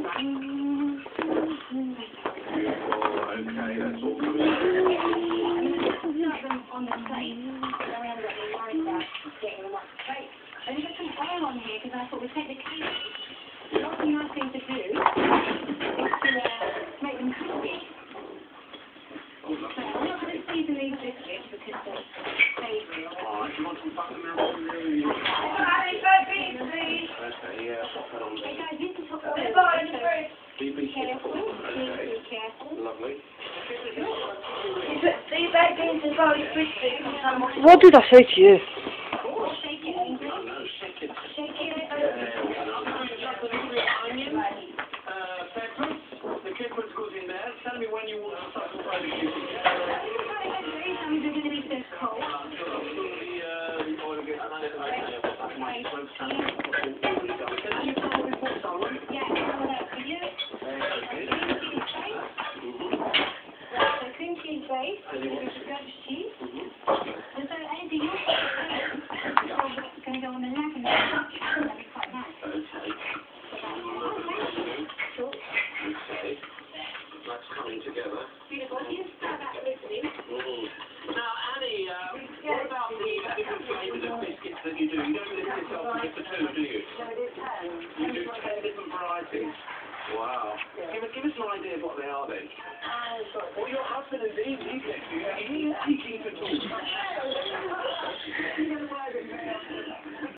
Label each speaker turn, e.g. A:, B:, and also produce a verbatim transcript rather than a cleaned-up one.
A: Okay, that's all coming.
B: On the plate, but then we ended up being worried about getting them off the plate. I only got some oil on here because I thought we'd take the cake. What's a nice thing to do is to uh, make them crispy. So I'm not going to season these biscuits because they're savoury.
A: Alright, you want some buttermilk?
B: Hey
A: Okay, yeah, pop that on there.
B: guys, this is what we're
A: Be
B: Be careful.
A: Okay,
B: Be careful.
A: lovely.
C: These baked beans as well, it's crispy.
D: What did I say to you?
B: Shake it, Ainsley.
A: No, no, shake it.
B: Shake it.
A: Onion, uh, pepper, the cucumber's good in there. Tell me when you want to start to fry the cucumber.
B: I'm going to leave this cold. Yeah, all that for you. So cream cheese base, Dutch cheese. And so anything else that's going to go on the leg and that'd be quite nice. Sure.
A: Okay. That's coming together.
B: Beautiful. If you start that listening.
A: Now, Annie, uh, what about the different flavours of biscuits that you do? You don't limit yourself to just the two, do you?
C: No, it is ten.
A: You do ten different varieties. Wow. Give us, give us an idea of what they are then. Well, your husband and Dean, he gets you. He's teaching to talk.